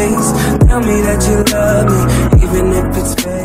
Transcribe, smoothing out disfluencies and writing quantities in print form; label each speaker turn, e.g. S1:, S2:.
S1: face. Tell me that you love me, even if it's fake.